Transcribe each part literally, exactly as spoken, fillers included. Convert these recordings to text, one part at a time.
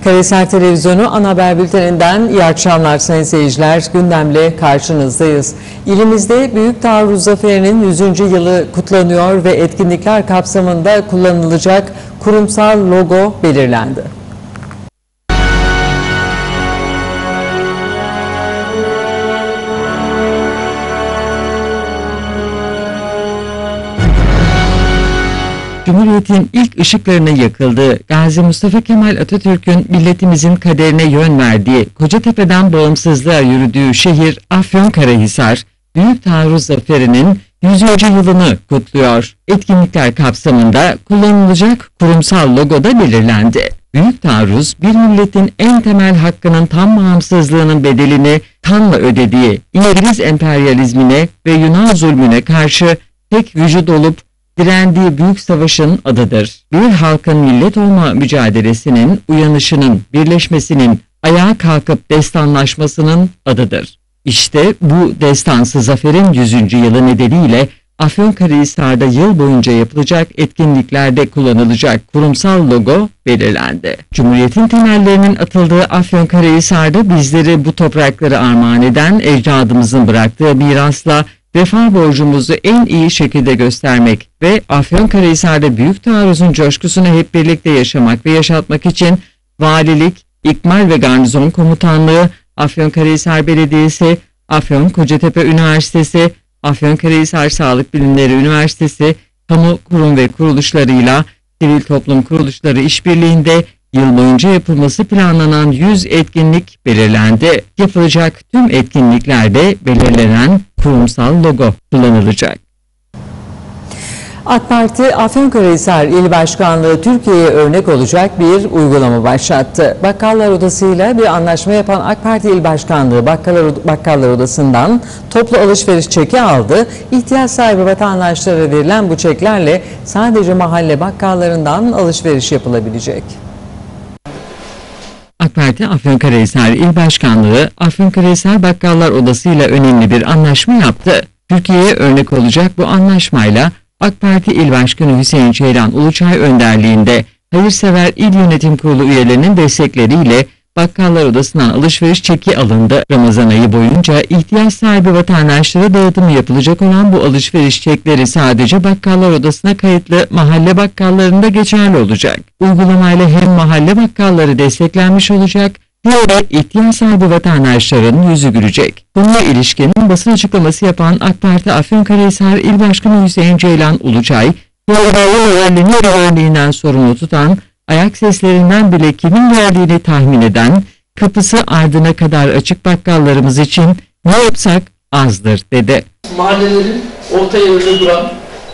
Karahisar Televizyonu Ana Haber Bülteninden iyi akşamlar sayın seyirciler. Gündemle karşınızdayız. İlimizde Büyük Taarruz Zaferi'nin yüzüncü yılı kutlanıyor ve etkinlikler kapsamında kullanılacak kurumsal logo belirlendi. Cumhuriyet'in ilk ışıklarının yakıldığı, Gazi Mustafa Kemal Atatürk'ün milletimizin kaderine yön verdiği, Kocatepe'den bağımsızlığa yürüdüğü şehir Afyonkarahisar, Büyük Taarruz Zaferi'nin yüzüncü yılını kutluyor. Etkinlikler kapsamında kullanılacak kurumsal logo da belirlendi. Büyük Taarruz, bir milletin en temel hakkının tam bağımsızlığının bedelini kanla ödediği, İngiliz emperyalizmine ve Yunan zulmüne karşı tek vücut olup direndiği büyük savaşın adıdır. Bir halkın millet olma mücadelesinin, uyanışının, birleşmesinin, ayağa kalkıp destanlaşmasının adıdır. İşte bu destansı zaferin yüzüncü yılı nedeniyle Afyonkarahisar'da yıl boyunca yapılacak etkinliklerde kullanılacak kurumsal logo belirlendi. Cumhuriyetin temellerinin atıldığı Afyonkarahisar'da bizleri bu toprakları armağan eden ecdadımızın bıraktığı mirasla vefa borcumuzu en iyi şekilde göstermek ve Afyonkarahisar'da Büyük Taarruz'un coşkusunu hep birlikte yaşamak ve yaşatmak için Valilik, İkmal ve Garnizon Komutanlığı, Afyonkarahisar Belediyesi, Afyon Kocatepe Üniversitesi, Afyonkarahisar Sağlık Bilimleri Üniversitesi, kamu kurum ve kuruluşlarıyla sivil toplum kuruluşları işbirliğinde yıl boyunca yapılması planlanan yüz etkinlik belirlendi. Yapılacak tüm etkinliklerde belirlenen kurumsal logo kullanılacak. AK Parti Afyonkarahisar İl Başkanlığı Türkiye'ye örnek olacak bir uygulama başlattı. Bakkallar Odası'yla bir anlaşma yapan AK Parti İl Başkanlığı Bakkallar, Bakkallar Odası'ndan toplu alışveriş çeki aldı. İhtiyaç sahibi vatandaşlara verilen bu çeklerle sadece mahalle bakkallarından alışveriş yapılabilecek. AK Parti Afyonkarahisar İl Başkanlığı, Afyonkarahisar Bakkallar Odası ile önemli bir anlaşma yaptı. Türkiye'ye örnek olacak bu anlaşmayla AK Parti İl Başkanı Hüseyin Ceylan Uluçay önderliğinde Hayırsever İl Yönetim Kurulu üyelerinin destekleriyle Bakkallar Odası'ndan alışveriş çeki alındı. Ramazan ayı boyunca ihtiyaç sahibi vatandaşlara dağıtımı yapılacak olan bu alışveriş çekleri sadece Bakkallar Odası'na kayıtlı mahalle bakkallarında geçerli olacak. Uygulamayla hem mahalle bakkalları desteklenmiş olacak hem de ihtiyaç sahibi vatandaşların yüzü gülecek. Bununla ilişkin basın açıklaması yapan AK Parti Afyonkarahisar İl Başkanı Hüseyin Ceylan Uluçay, yerlerinin güvenliğinden sorumlu tutan, ayak seslerinden bile kimin geldiğini tahmin eden, kapısı ardına kadar açık bakkallarımız için ne yapsak azdır dedi. Mahallelerin orta yerinde duran,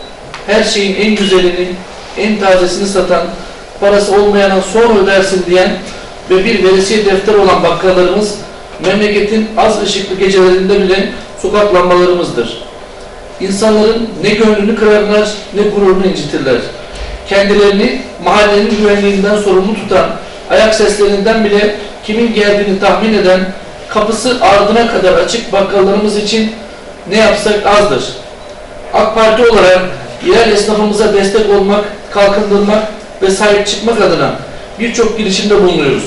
her şeyin en güzelini, en tazesini satan, parası olmayana sonra ödersin diyen ve bir veresiye defteri olan bakkallarımız, memleketin az ışıklı gecelerinde bile sokak lambalarımızdır. İnsanların ne gönlünü kırarlar ne gururunu incitirler. Kendilerini mahallenin güvenliğinden sorumlu tutan, ayak seslerinden bile kimin geldiğini tahmin eden, kapısı ardına kadar açık bakkallarımız için ne yapsak azdır. AK Parti olarak yerel esnafımıza destek olmak, kalkındırmak ve sahip çıkmak adına birçok girişimde bulunuyoruz.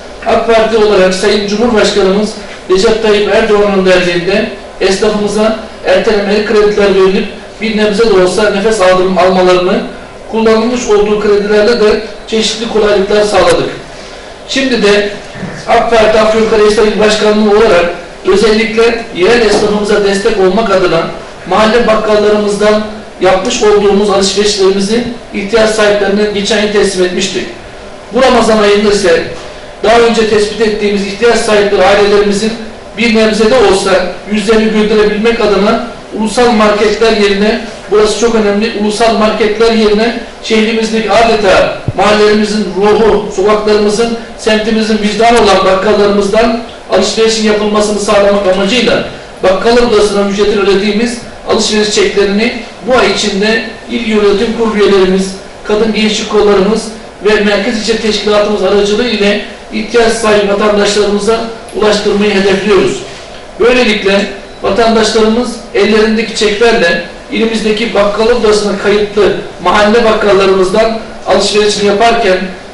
AK Parti olarak Sayın Cumhurbaşkanımız Recep Tayyip Erdoğan'ın derdiğinde esnafımıza ertelemeli krediler verilip bir nebze de olsa nefes aldırım almalarını, kullanılmış olduğu kredilerle de çeşitli kolaylıklar sağladık. Şimdi de AK Parti Afyonkarahisar İl Başkanlığı olarak özellikle yerel esnafımıza destek olmak adına mahalle bakkallarımızdan yapmış olduğumuz alışverişlerimizi ihtiyaç sahiplerine geçen yıl teslim etmiştik. Bu Ramazan ayında ise daha önce tespit ettiğimiz ihtiyaç sahipleri ailelerimizin bir nebze de olsa yüzlerini güldürebilmek adına ulusal marketler yerine, burası çok önemli, ulusal marketler yerine şehrimizdeki adeta mahallelerimizin ruhu, sokaklarımızın, semtimizin vicdanı olan bakkallarımızdan alışverişin yapılmasını sağlamak amacıyla Bakkallar Odası'na ücretini ödediğimiz alışveriş çeklerini bu ay içinde İl Yönetim Kurulu üyelerimiz, kadın gençlik kollarımız ve Merkez İlçe Teşkilatımız aracılığı ile ihtiyaç sahibi vatandaşlarımıza ulaştırmayı hedefliyoruz. Böylelikle vatandaşlarımız ellerindeki çeklerle ilimizdeki Bakkallar Odası'na kayıtlı mahalle bakkallarımızdan alışverişini yaparken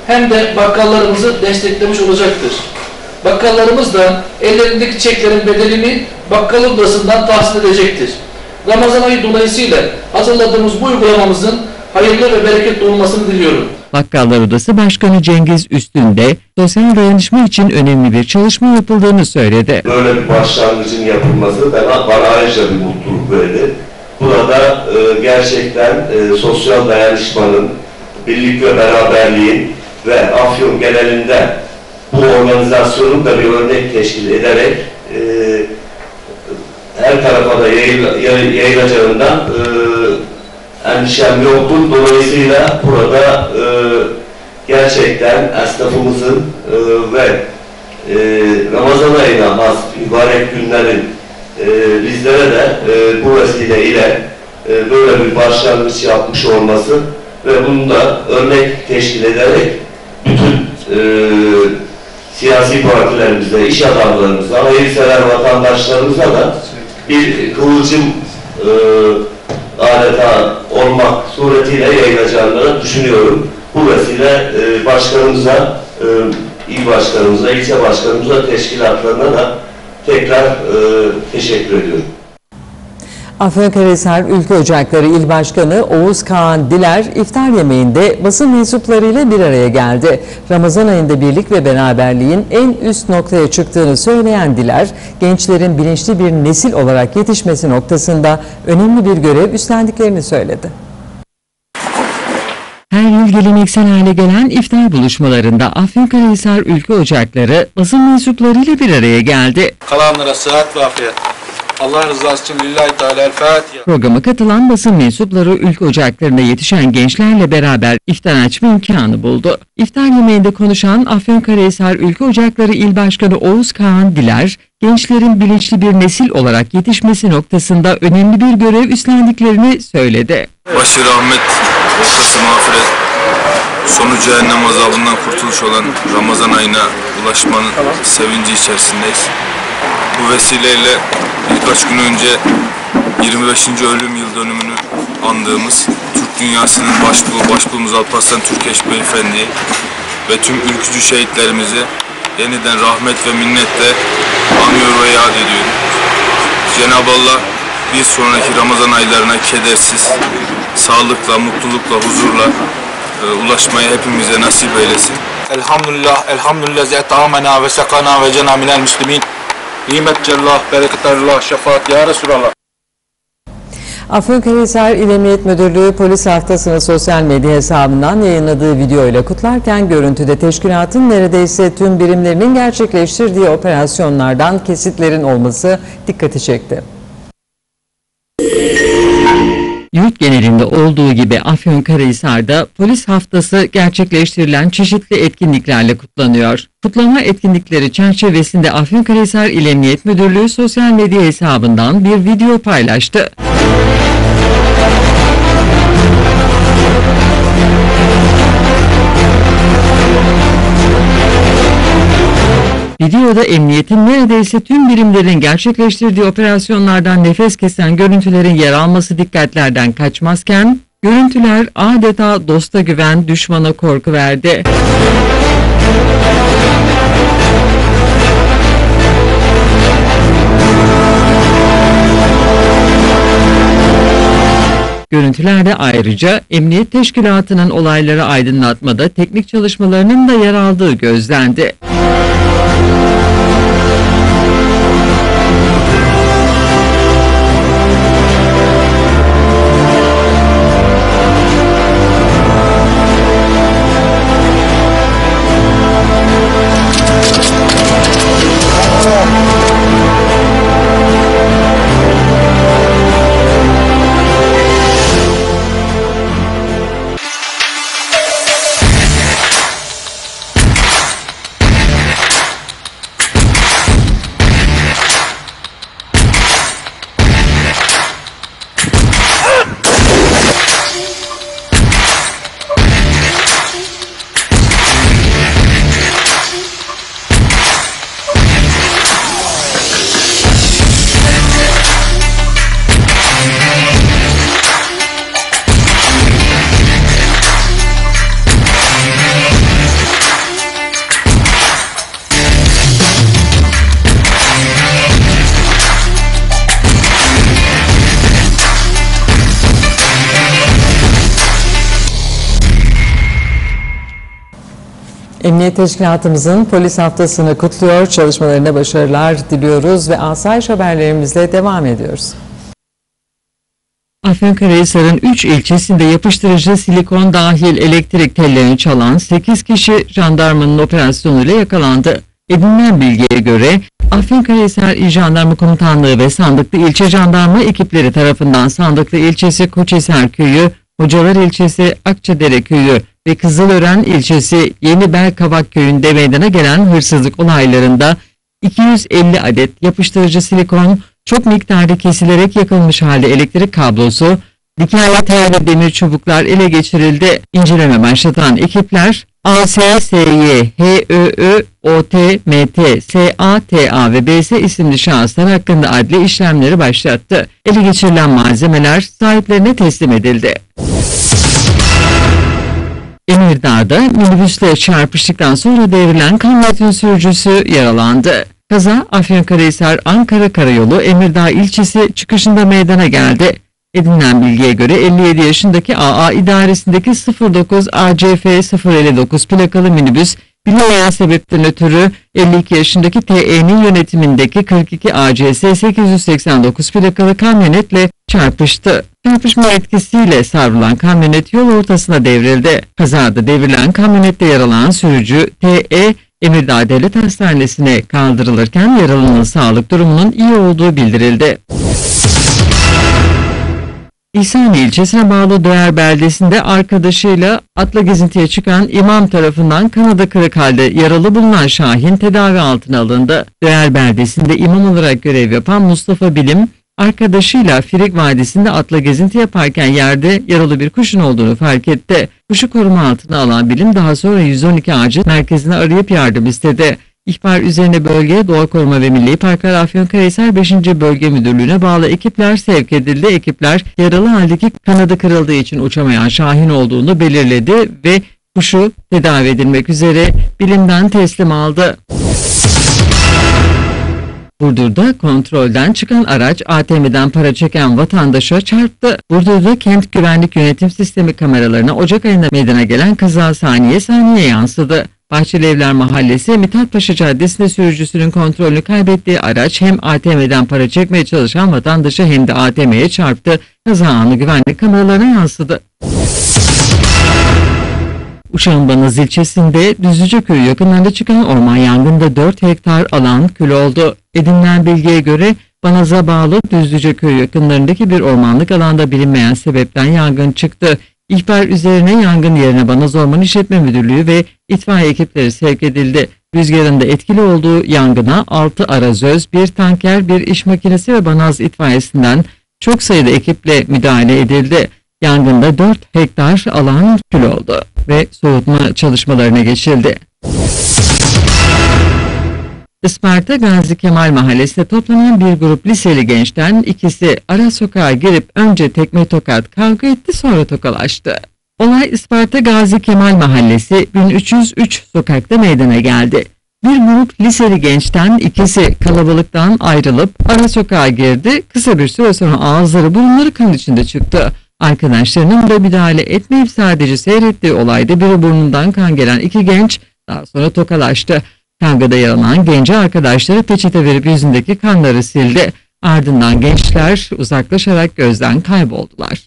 hem de bakkallarımızı desteklemiş olacaktır. Bakkallarımız da ellerindeki çeklerin bedelini bakkal odasından tahsil edecektir. Ramazan ayı dolayısıyla hazırladığımız bu uygulamamızın hayırlı ve bereketli olmasını diliyorum. Bakkallar Odası Başkanı Cengiz Üstün de sosyal dayanışma için önemli bir çalışma yapıldığını söyledi. Böyle bir başlangıcın yapılması bana, bana ayrıca bir mutluluk verdi. Burada e, gerçekten e, sosyal dayanışmanın, birlik ve beraberliğin ve Afyon genelinde bu organizasyonun da bir örnek teşkil ederek e, her tarafa da yayıl, yayılacağından e, endişem yoktur. Dolayısıyla burada e, gerçekten esnafımızın e, ve e, Ramazan ayına has mübarek günlerin e, bizlere de e, bu vesile ile e, böyle bir başlangıç yapmış olması ve bunu da örnek teşkil ederek bütün e, siyasi partilerimize, iş adamlarımıza, hayırsever vatandaşlarımıza da bir kıvılcım e, adeta olmak suretiyle yayılacağını düşünüyorum. Bu vesile e, başkanımıza, e, il başkanımıza, ilçe başkanımıza, teşkilatlarına da tekrar e, teşekkür ediyorum. Afyonkarahisar Ülke Ocakları İl Başkanı Oğuz Kağan Diler iftar yemeğinde basın mensuplarıyla bir araya geldi. Ramazan ayında birlik ve beraberliğin en üst noktaya çıktığını söyleyen Diler, gençlerin bilinçli bir nesil olarak yetişmesi noktasında önemli bir görev üstlendiklerini söyledi. Her yıl geleneksel hale gelen iftar buluşmalarında Afyonkarahisar Ülke Ocakları basın mensuplarıyla bir araya geldi. Kalanlara sıhhat ve afiyet. Allah rızası için lillahi teala el-Fatiha. Programa katılan basın mensupları Ülke Ocakları'nda yetişen gençlerle beraber iftar açma imkanı buldu. İftar yemeğinde konuşan Afyonkarahisar Ülke Ocakları İl Başkanı Oğuz Kağan Diler, gençlerin bilinçli bir nesil olarak yetişmesi noktasında önemli bir görev üstlendiklerini söyledi. Başı rahmet, ortası mağfiret, sonu cehennem azabından kurtuluş olan Ramazan ayına ulaşmanın sevinci içerisindeyiz. Bu vesileyle birkaç gün önce yirmi beşinci ölüm yıl dönümünü andığımız Türk dünyasının başbuğu Başbuğumuz Alparslan Türkeş Beyefendi'yi ve tüm ülkücü şehitlerimizi yeniden rahmet ve minnetle anıyor ve yad ediyorum. Cenab-ı Allah bir sonraki Ramazan aylarına kedersiz, sağlıkla, mutlulukla, huzurla e, ulaşmayı hepimize nasip eylesin. Elhamdülillah, elhamdülillah ze'tamena ve sekana ve cena minel müslimin. Nimetcellah, bereketallah, şefaat ya Resulallah. Afyonkarahisar İl Emniyet Müdürlüğü polis haftasını sosyal medya hesabından yayınladığı video ile kutlarken görüntüde teşkilatın neredeyse tüm birimlerinin gerçekleştirdiği operasyonlardan kesitlerin olması dikkati çekti. Yurt genelinde olduğu gibi Afyonkarahisar'da polis haftası gerçekleştirilen çeşitli etkinliklerle kutlanıyor. Kutlama etkinlikleri çerçevesinde Afyonkarahisar İl Emniyet Müdürlüğü sosyal medya hesabından bir video paylaştı. Videoda emniyetin neredeyse tüm birimlerin gerçekleştirdiği operasyonlardan nefes kesen görüntülerin yer alması dikkatlerden kaçmazken, görüntüler adeta dosta güven, düşmana korku verdi. Görüntülerde ayrıca Emniyet Teşkilatı'nın olayları aydınlatmada teknik çalışmalarının da yer aldığı gözlendi. Emniyet Teşkilatımızın polis haftasını kutluyor, çalışmalarına başarılar diliyoruz ve asayiş haberlerimizle devam ediyoruz. Afyonkarahisar'ın üç ilçesinde yapıştırıcı silikon dahil elektrik tellerini çalan sekiz kişi jandarmanın operasyonuyla yakalandı. Edinilen bilgiye göre Afyonkarahisar İl Jandarma Komutanlığı ve Sandıklı İlçe Jandarma ekipleri tarafından Sandıklı İlçesi Koçhisar Köyü, Hocalar İlçesi Akçadere Köyü ve Kızılören İlçesi Yenibelkavak Köyü'nde meydana gelen hırsızlık olaylarında iki yüz elli adet yapıştırıcı silikon, çok miktarda kesilerek yakılmış halde elektrik kablosu, dikenli tel ve demir çubuklar ele geçirildi. İnceleme başlatan ekipler A S S Y, H Ö Ö, O T M T, S A T A ve B S isimli şahıslar hakkında adli işlemleri başlattı. Ele geçirilen malzemeler sahiplerine teslim edildi. Emirdağ'da minibüsle çarpıştıktan sonra devrilen kamyonetin sürücüsü yaralandı. Kaza Afyonkarahisar Ankara Karayolu Emirdağ ilçesi çıkışında meydana geldi. Edinilen bilgiye göre elli yedi yaşındaki A A idaresindeki sıfır dokuz A C F sıfır elli dokuz plakalı minibüs bilinmeyen sebepten ötürü elli iki yaşındaki T E'nin yönetimindeki kırk iki A C S sekiz yüz seksen dokuz plakalı kamyonetle çarpıştı. Çarpışma etkisiyle savrulan kamyonet yol ortasına devrildi. Kazada devrilen kamyonette yaralanan sürücü T E Emirdağ Devlet Hastanesi'ne kaldırılırken yaralının sağlık durumunun iyi olduğu bildirildi. İhsaniye ilçesine bağlı Döğer beldesinde arkadaşıyla atla gezintiye çıkan imam tarafından kanadı kırık halde yaralı bulunan Şahin tedavi altına alındı. Döğer beldesinde imam olarak görev yapan Mustafa Bilim, arkadaşıyla Firik Vadisi'nde atla gezinti yaparken yerde yaralı bir kuşun olduğunu fark etti. Kuşu koruma altına alan Bilim daha sonra yüz on iki acil merkezine arayıp yardım istedi. İhbar üzerine bölgeye Doğa Koruma ve Milli Parklar Afyonkarahisar beşinci Bölge Müdürlüğü'ne bağlı ekipler sevk edildi. Ekipler yaralı haldeki kanadı kırıldığı için uçamayan Şahin olduğunu belirledi ve kuşu tedavi edilmek üzere Bilim'den teslim aldı. Burdur'da kontrolden çıkan araç A T M'den para çeken vatandaşa çarptı. Burdur'da Kent Güvenlik Yönetim Sistemi kameralarına Ocak ayında meydana gelen kaza saniye saniye yansıdı. Bahçelievler Mahallesi Mithatpaşa Caddesi'nde sürücüsünün kontrolünü kaybettiği araç hem A T M'den para çekmeye çalışan vatandaşa hem de A T M'ye çarptı. Kaza anı güvenlik kameralarına yansıdı. Uşak'ın Banaz ilçesinde Düzlüceköy yakınlarında çıkan orman yangında dört hektar alan kül oldu. Edinilen bilgiye göre Banaz'a bağlı Düzlüceköy yakınlarındaki bir ormanlık alanda bilinmeyen sebepten yangın çıktı. İhbar üzerine yangın yerine Banaz Orman İşletme Müdürlüğü ve itfaiye ekipleri sevk edildi. Rüzgarın da etkili olduğu yangına altı arazöz, bir tanker, bir iş makinesi ve Banaz itfaiyesinden çok sayıda ekiple müdahale edildi. Yangında dört hektar alan kül oldu ve soğutma çalışmalarına geçildi. Isparta Gazi Kemal Mahallesi'nde toplanan bir grup liseli gençten ikisi ara sokağa girip önce tekme tokat kavga etti, sonra tokalaştı. Olay Isparta Gazi Kemal Mahallesi bin üç yüz üç sokakta meydana geldi. Bir grup liseli gençten ikisi kalabalıktan ayrılıp ara sokağa girdi. Kısa bir süre sonra ağızları burunları kan içinde çıktı. Arkadaşlarının da müdahale etmeyip sadece seyrettiği olayda biri burnundan kan gelen iki genç daha sonra tokalaştı. Kavgada yaralanan genci arkadaşları peçete verip yüzündeki kanları sildi. Ardından gençler uzaklaşarak gözden kayboldular.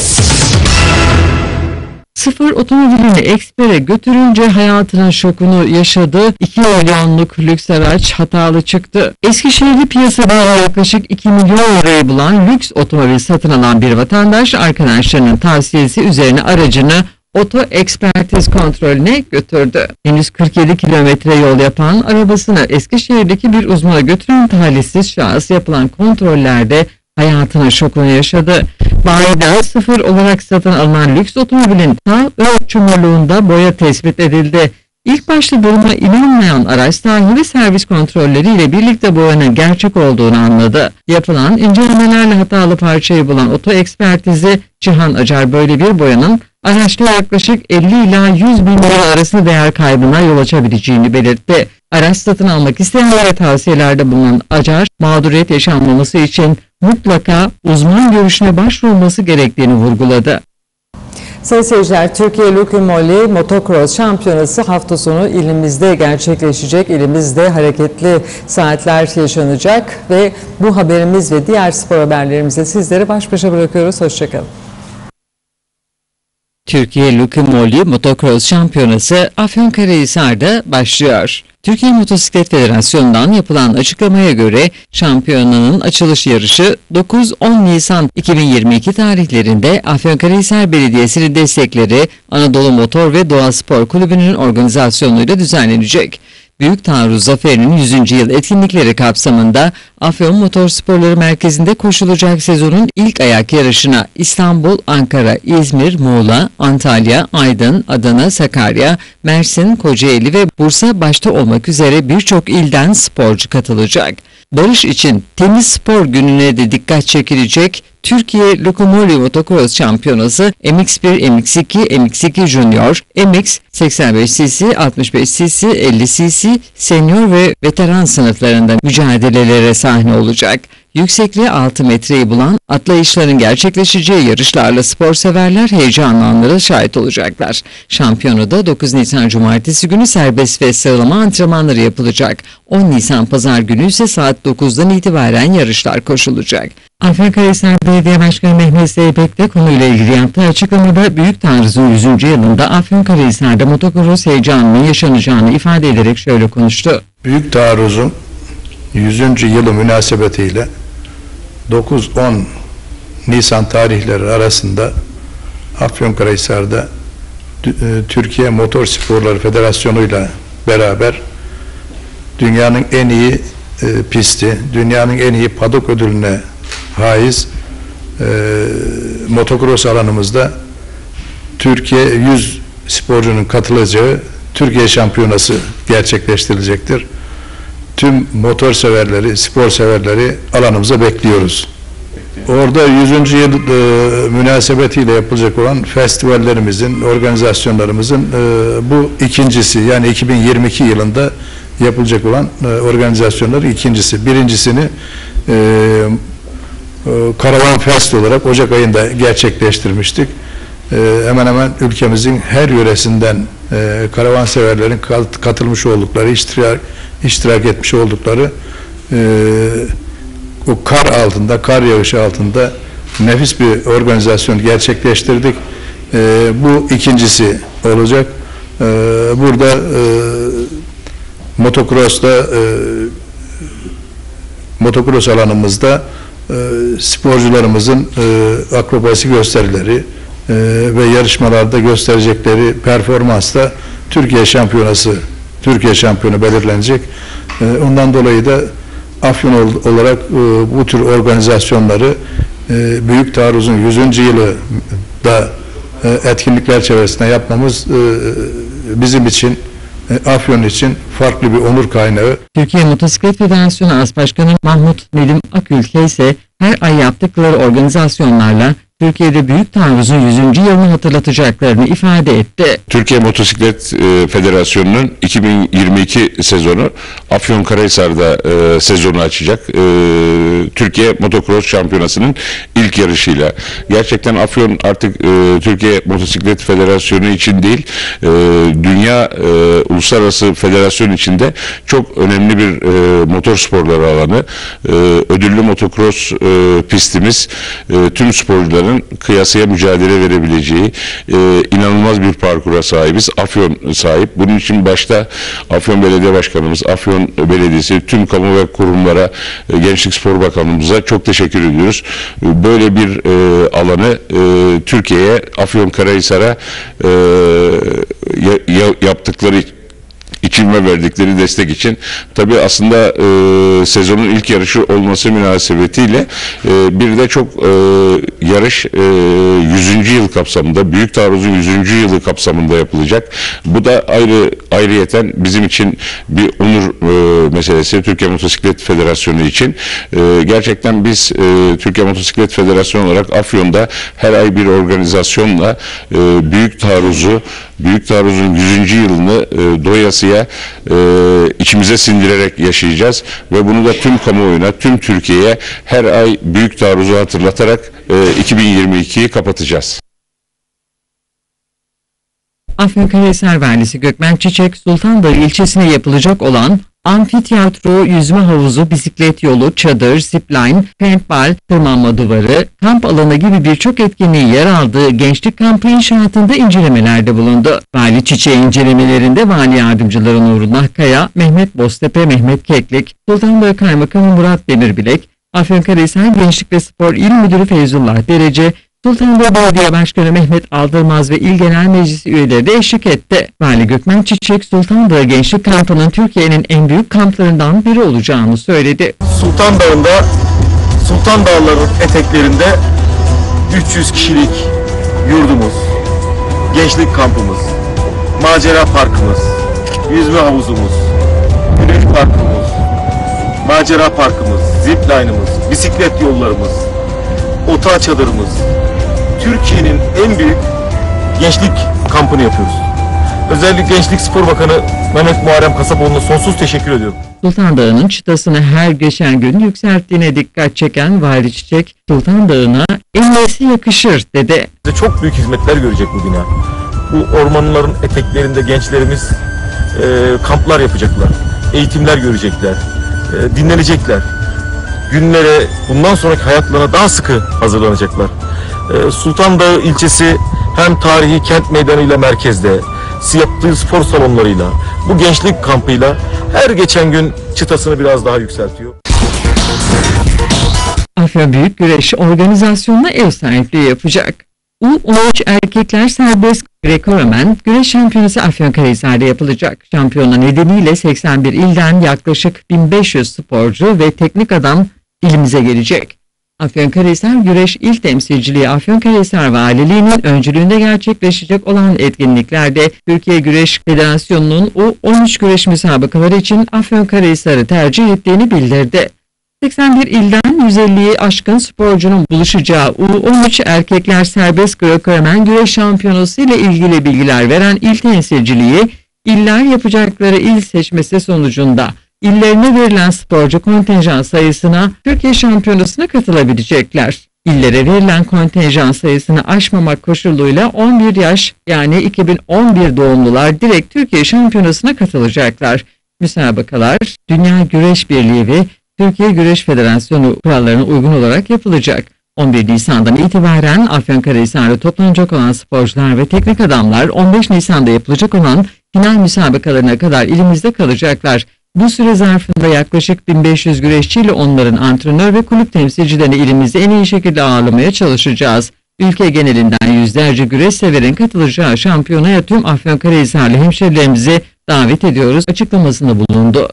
Sıfır otomobilini ekspere götürünce hayatının şokunu yaşadı. iki milyonluk lüks araç hatalı çıktı. Eskişehir'de piyasada yaklaşık iki milyon lirayı bulan lüks otomobil satın alan bir vatandaş arkadaşlarının tavsiyesi üzerine aracını oto ekspertiz kontrolüne götürdü. Henüz kırk yedi kilometre yol yapan arabasını Eskişehir'deki bir uzmana götüren talihsiz şahıs yapılan kontrollerde hayatının şokunu yaşadı. Bayida sıfır olarak satın alınan lüks otomobilin sağ ön çamurluğunda boya tespit edildi. İlk başta duruma inanmayan araç sahibi servis kontrolleriyle birlikte boyanın gerçek olduğunu anladı. Yapılan incelemelerle hatalı parçayı bulan oto ekspertizi Cihan Acar böyle bir boyanın araçta yaklaşık elli ila yüz bin lira arası değer kaybına yol açabileceğini belirtti. Araç satın almak isteyenlere tavsiyelerde bulunan Acar, mağduriyet yaşanmaması için mutlaka uzman görüşüne başvurulması gerektiğini vurguladı. Sayın seyirciler, Türkiye Lukimoli Motocross Şampiyonası hafta sonu ilimizde gerçekleşecek. İlimizde hareketli saatler yaşanacak ve bu haberimiz ve diğer spor haberlerimizle sizleri baş başa bırakıyoruz. Hoşçakalın. Türkiye Lukimoli Motocross Şampiyonası Afyonkarahisar'da başlıyor. Türkiye Motosiklet Federasyonu'ndan yapılan açıklamaya göre şampiyonanın açılış yarışı dokuz on Nisan iki bin yirmi iki tarihlerinde Afyonkarahisar Belediyesi'nin destekleri Anadolu Motor ve Doğa Spor Kulübü'nün organizasyonuyla düzenlenecek. Büyük Taarruz Zaferi'nin yüzüncü yıl etkinlikleri kapsamında Afyon Motorsporları Merkezi'nde koşulacak sezonun ilk ayak yarışına İstanbul, Ankara, İzmir, Muğla, Antalya, Aydın, Adana, Sakarya, Mersin, Kocaeli ve Bursa başta olmak üzere birçok ilden sporcu katılacak. Barış için Temiz Spor Günü'ne de dikkat çekilecek. Türkiye Lukimoli Motocross Şampiyonası M X bir, M X iki, M X iki Junior, M X seksen beş cc, altmış beş cc, elli cc, senior ve veteran sınıflarında mücadelelere sahne olacak. Yüksekliği altı metreyi bulan atlayışların gerçekleşeceği yarışlarla spor severler heyecanlı anlara şahit olacaklar. Şampiyonada dokuz Nisan Cumartesi günü serbest ve sıralama antrenmanları yapılacak. on Nisan Pazar günü ise saat dokuzdan itibaren yarışlar koşulacak. Afyonkarahisar Belediye Başkanı Mehmet Zeybek de konuyla ilgili yaptığı açıklamada Büyük Taarruz'un yüzüncü yılında Afyonkarahisar'da motokross heyecanının yaşanacağını ifade ederek şöyle konuştu. Büyük Taarruz'un yüzüncü yılı münasebetiyle dokuz on Nisan tarihleri arasında Afyonkarahisar'da Türkiye Motor Sporları Federasyonu'yla beraber dünyanın en iyi e, pisti, dünyanın en iyi padok ödülüne haiz e, motokros alanımızda Türkiye yüz sporcunun katılacağı Türkiye Şampiyonası gerçekleştirilecektir. Tüm motor severleri, spor severleri alanımıza bekliyoruz. Orada yüzüncü yıl e, münasebetiyle yapılacak olan festivallerimizin, organizasyonlarımızın e, bu ikincisi, yani iki bin yirmi iki yılında yapılacak olan e, organizasyonlar ikincisi. Birincisini e, e, Karavan Fest olarak Ocak ayında gerçekleştirmiştik. E, hemen hemen ülkemizin her yöresinden e, karavan severlerin kat, katılmış oldukları, iştirak, iştirak etmiş oldukları e, o kar altında, kar yağışı altında nefis bir organizasyon gerçekleştirdik. E, bu ikincisi olacak. E, burada e, motocross'ta e, motocross alanımızda e, sporcularımızın e, akrobasi gösterileri e, ve yarışmalarda gösterecekleri performansla Türkiye şampiyonası, Türkiye şampiyonu belirlenecek. E, ondan dolayı da Afyon olarak e, bu tür organizasyonları e, Büyük Taarruz'un yüzüncü yılı da e, etkinlikler çevresinde yapmamız e, bizim için, e, Afyon için farklı bir onur kaynağı. Türkiye Motosiklet Federasyonu As Başkanı Mahmut Nedim Akülke ise her ay yaptıkları organizasyonlarla Türkiye'de Büyük Taarruz'un yüzüncü yılını hatırlatacaklarını ifade etti. Türkiye Motosiklet e, Federasyonu'nun iki bin yirmi iki sezonu Afyonkarahisar'da e, sezonu açacak. E, Türkiye Motocross Şampiyonası'nın ilk yarışıyla. Gerçekten Afyon artık e, Türkiye Motosiklet Federasyonu için değil, e, dünya e, uluslararası federasyon içinde çok önemli bir e, motor sporları alanı. E, ödüllü motocross e, pistimiz e, tüm sporcuların kıyasıya mücadele verebileceği e, inanılmaz bir parkura sahibiz. Afyon sahip. Bunun için başta Afyon Belediye Başkanımız, Afyon Belediyesi, tüm kamu ve kurumlara, e, Gençlik Spor Bakanlığımıza çok teşekkür ediyoruz. E, böyle bir e, alanı e, Türkiye'ye, Afyonkarahisar'a e, ya, yaptıkları için ve verdikleri destek için. Tabii aslında e, sezonun ilk yarışı olması münasebetiyle e, bir de çok e, yarış e, yüzüncü yıl kapsamında, Büyük Taarruz'un yüzüncü yılı kapsamında yapılacak. Bu da ayrı ayrıyeten bizim için bir onur e, meselesi, Türkiye Motosiklet Federasyonu için. E, gerçekten biz e, Türkiye Motosiklet Federasyonu olarak Afyon'da her ay bir organizasyonla e, Büyük Taarruz'u, Büyük Taarruz'un yüzüncü yılını e, doyasıya e, içimize sindirerek yaşayacağız ve bunu da tüm kamuoyuna, tüm Türkiye'ye her ay Büyük Taarruz'u hatırlatarak e, iki bin yirmi ikiyi kapatacağız. Afyonkarahisar Valisi Gökmen Çiçek, Sultandağı ilçesine yapılacak olan amfiteyatro, yüzme havuzu, bisiklet yolu, çadır, zipline, paintball, tırmanma duvarı, kamp alanı gibi birçok etkinliğin yer aldığı gençlik kampı inşaatında incelemelerde bulundu. Vali Çiçek incelemelerinde vali yardımcıları Nurullah Kaya, Mehmet Boztepe, Mehmet Keklik, Sultandağı Kaymakamı Murat Demirbilek, Afyonkarahisar Gençlik ve Spor İl Müdürü Feyzullah Derece, Sultandağı Belediye Başkanı Mehmet Aldırmaz ve İl Genel Meclisi üyeleri de eşlik etti. Vali Gökmen Çiçek, Sultandağı Gençlik Kampı'nın Türkiye'nin en büyük kamplarından biri olacağını söyledi. Sultandağı'nda, Sultan Dağları'nın eteklerinde üç yüz kişilik yurdumuz, gençlik kampımız, macera parkımız, yüzme havuzumuz, yürüyüş parkımız, macera parkımız, zipline'ımız, bisiklet yollarımız, otağı çadırımız, Türkiye'nin en büyük gençlik kampını yapıyoruz. Özellikle Gençlik Spor Bakanı Mehmet Muharrem Kasapoğlu'na sonsuz teşekkür ediyorum. Sultandağı'nın çıtasını her geçen gün yükselttiğine dikkat çeken Vali Çiçek, Sultandağı'na en iyisi yakışır dedi. Çok büyük hizmetler görecek bu bina. Bu ormanların eteklerinde gençlerimiz e, kamplar yapacaklar, eğitimler görecekler, e, dinlenecekler. Günlere, bundan sonraki hayatlarına daha sıkı hazırlanacaklar. Ee, Sultandağı ilçesi hem tarihi kent meydanıyla merkezde, yaptığı spor salonlarıyla, bu gençlik kampıyla her geçen gün çıtasını biraz daha yükseltiyor. Afyon Büyük Güreş organizasyonuna ev sahipliği yapacak. U on üç Erkekler Serbest Greco-Romen Güreş Şampiyonası Afyonkarahisar'da yapılacak. Şampiyona nedeniyle seksen bir ilden yaklaşık bin beş yüz sporcu ve teknik adam ilimize gelecek. Afyonkarahisar Güreş İl Temsilciliği Afyonkarahisar Valiliği'nin öncülüğünde gerçekleşecek olan etkinliklerde Türkiye Güreş Federasyonu'nun U on üç güreş müsabakaları için Afyonkarahisar'ı tercih ettiğini bildirdi. seksen bir ilden yüz elliyi aşkın sporcunun buluşacağı U on üç Erkekler Serbest Greco-Romen Güreş Şampiyonası ile ilgili bilgiler veren İl Temsilciliği, iller yapacakları il seçmesi sonucunda illerine verilen sporcu kontenjan sayısına Türkiye Şampiyonası'na katılabilecekler. İllere verilen kontenjan sayısını aşmamak koşuluyla on bir yaş yani iki bin on bir doğumlular direkt Türkiye Şampiyonası'na katılacaklar. Müsabakalar Dünya Güreş Birliği ve Türkiye Güreş Federasyonu kurallarına uygun olarak yapılacak. on bir Nisan'dan itibaren Afyonkarahisar'da toplanacak olan sporcular ve teknik adamlar on beş Nisan'da yapılacak olan final müsabakalarına kadar ilimizde kalacaklar. Bu süre zarfında yaklaşık bin beş yüz güreşçiyle onların antrenör ve kulüp temsilcilerini ilimizde en iyi şekilde ağırlamaya çalışacağız. Ülke genelinden yüzlerce güreş severin katılacağı şampiyonaya tüm Afyonkarahisarlı hemşerilerimizi davet ediyoruz açıklamasında bulundu.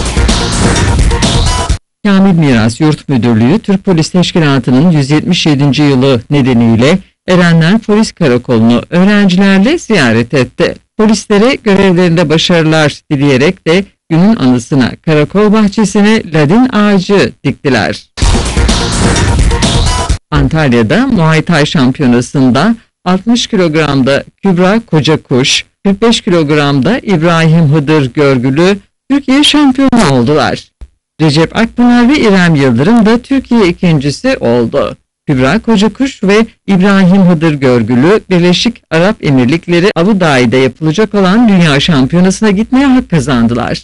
Kamil Miras Yurt Müdürlüğü Türk Polis Teşkilatı'nın yüz yetmiş yedinci yılı nedeniyle Erenler Polis Karakolu'nu öğrencilerle ziyaret etti. Polislere görevlerinde başarılar dileyerek de günün anısına karakol bahçesine ladin ağacı diktiler. Antalya'da Muay Thai şampiyonasında altmış kilogramda Kübra Kocakuş, kırk beş kilogramda İbrahim Hıdır Görgülü Türkiye şampiyonu oldular. Recep Akpınar ve İrem Yıldırım da Türkiye ikincisi oldu. Kübra Kocakuş ve İbrahim Hıdır Görgülü, Birleşik Arap Emirlikleri Abu Dhabi'de yapılacak olan Dünya Şampiyonası'na gitmeye hak kazandılar.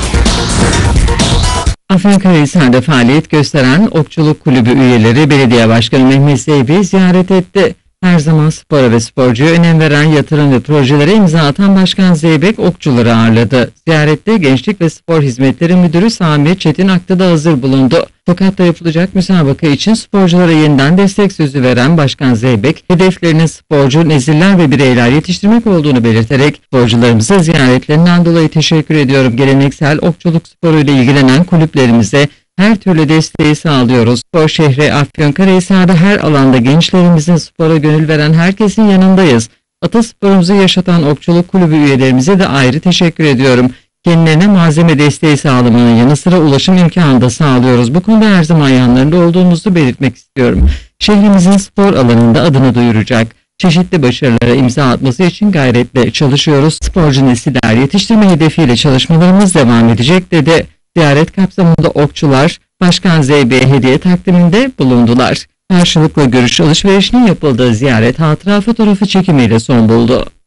Afyonkarahisar'da faaliyet gösteren Okçuluk Kulübü üyeleri Belediye Başkanı Mehmet Zeybek'i ziyaret etti. Her zaman spora ve sporcuya önem veren yatırım ve projelere imza atan Başkan Zeybek okçuları ağırladı. Ziyarette Gençlik ve Spor Hizmetleri Müdürü Sami Çetin Akta da hazır bulundu. Tokat'ta yapılacak müsabaka için sporculara yeniden destek sözü veren Başkan Zeybek, hedeflerinin sporcu, neziller ve bireyler yetiştirmek olduğunu belirterek sporcularımıza ziyaretlerinden dolayı teşekkür ediyorum. Geleneksel okçuluk sporuyla ilgilenen kulüplerimize her türlü desteği sağlıyoruz. Spor şehri Afyonkarahisar'da her alanda gençlerimizin spora gönül veren herkesin yanındayız. Atasporumuzu yaşatan Okçuluk Kulübü üyelerimize de ayrı teşekkür ediyorum. Kendilerine malzeme desteği sağlamanın yanı sıra ulaşım imkanı da sağlıyoruz. Bu konuda her zaman yanlarında olduğumuzu belirtmek istiyorum. Şehrimizin spor alanında adını duyuracak, çeşitli başarılara imza atması için gayretle çalışıyoruz. Sporcu nesiller yetiştirme hedefiyle çalışmalarımız devam edecek dedi. Ziyaret kapsamında okçular Başkan Zeybek'e hediye takdiminde bulundular. Karşılıklı görüş alışverişinin yapıldığı ziyaret hatıra fotoğrafı çekimiyle son buldu.